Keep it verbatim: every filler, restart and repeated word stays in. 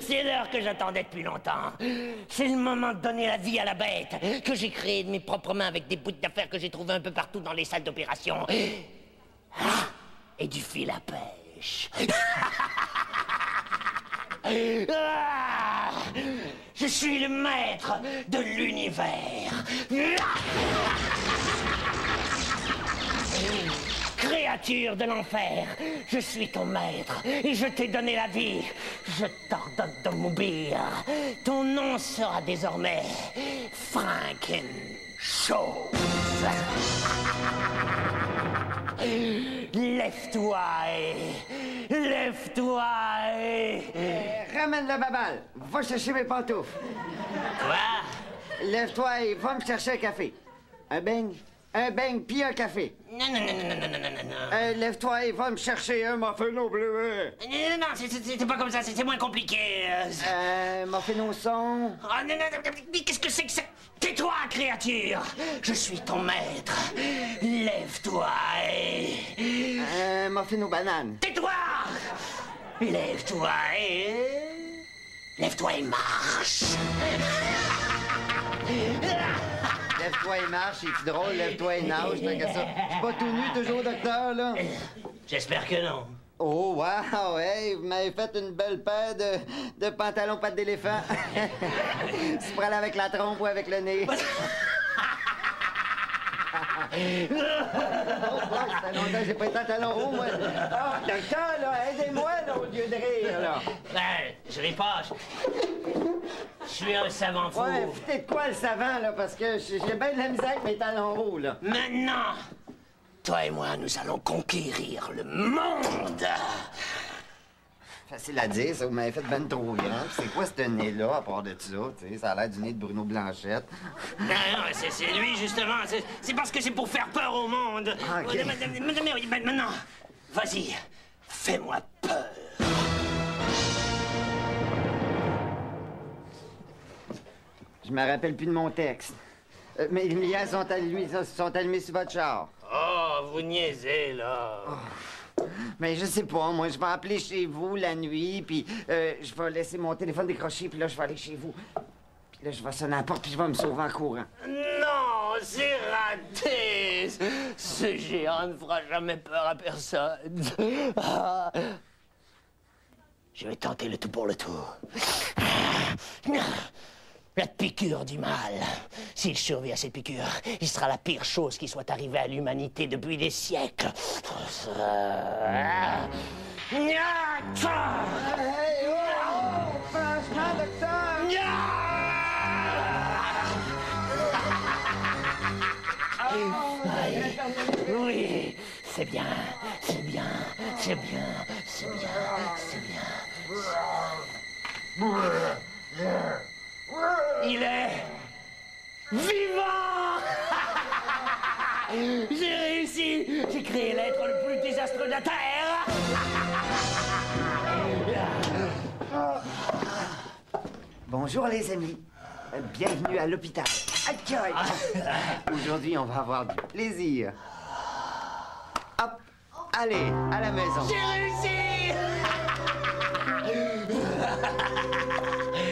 C'est l'heure que j'attendais depuis longtemps. C'est le moment de donner la vie à la bête, que j'ai créée de mes propres mains avec des bouts d'affaires que j'ai trouvés un peu partout dans les salles d'opération. Ah, et du fil à pêche. Ah, je suis le maître de l'univers. Créature de l'enfer, je suis ton maître et je t'ai donné la vie. Je t'ordonne de m'oublier. Ton nom sera désormais Frankenchose. Lève-toi et... Lève-toi et... Euh, ramène le babal. Va chercher mes pantoufles. Quoi? Lève-toi et va me chercher un café. Un beigne. Un beigne puis un café. Non, non, non, non, non, non, non, non, non. Euh, lève-toi et va me chercher un muffin au bleuet. Non, non, non, c'est- c'est c'est pas comme ça, c'est c'est moins compliqué. euh. Un muffin au son. Oh, non, non, non, mais qu'est-ce que c'est que ça? Tais-toi, créature! Je suis ton maître. Lève-toi et... Un muffin aux bananes. Tais-toi! Lève-toi et... Lève-toi et marche! Lève-toi et marche, c'est drôle, lève-toi et nage, tant que ça. Je suis pas tout nu, toujours, docteur, là. J'espère que non. Oh, wow, hey, vous m'avez fait une belle paire de, de pantalons pattes d'éléphant. C'est pour aller avec la trompe ou avec le nez. Oh, ça fait longtemps que j'ai pas été en talons hauts, moi. Oh, docteur, là, aidez-moi, là, au lieu de rire, là. Ben, je ris pas. Je, je suis un savant fou. Ouais, foutez de quoi, le savant, là, parce que j'ai j'ai bien de la misère avec mes talons hauts, là. Maintenant, toi et moi, nous allons conquérir le monde. Facile à dire, ça, vous m'avez fait ben trop grand. C'est quoi ce nez-là, à part de ça, tu sais? Ça a l'air du nez de Bruno Blanchette. Non, non, c'est c'est lui, justement. C'est c'est parce que c'est pour faire peur au monde. Ah, ok. Maintenant, vas-y, fais-moi peur. Je me rappelle plus de mon texte. Euh, mes lumières sont allumées, sont allumées sur votre char. Oh, vous niaisez, là. Mais je sais pas, moi, je vais appeler chez vous la nuit, puis euh, je vais laisser mon téléphone décrocher, puis là, je vais aller chez vous. Puis là, je vais sonner à la porte, puis je vais me sauver en courant. Non, c'est raté. Ce géant ne fera jamais peur à personne. Ah. Je vais tenter le tout pour le tout. La piqûre du mal. S'il survit à cette piqûre, il sera la pire chose qui soit arrivée à l'humanité depuis des siècles. Hey, oh! Franchement, docteur! Oui, c'est bien, c'est bien, c'est bien, c'est bien, c'est bien. Il est vivant! J'ai réussi! J'ai créé l'être le plus désastreux de la Terre! Bonjour, les amis. Euh, Bienvenue à l'hôpital. Accueil! Aujourd'hui, on va avoir du plaisir. Hop! Allez, à la maison. J'ai réussi!